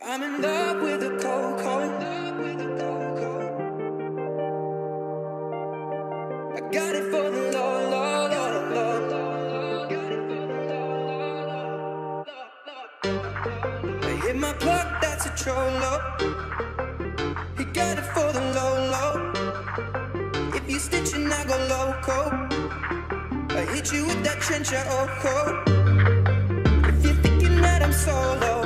I'm in love with a cold, cold. I got it for the low, low, low, low. I hit my plug, that's a trollo. He got it for the low, low. If you stitching, I go loco. I hit you with that trencher, oh, oh. If you're thinking that I'm solo,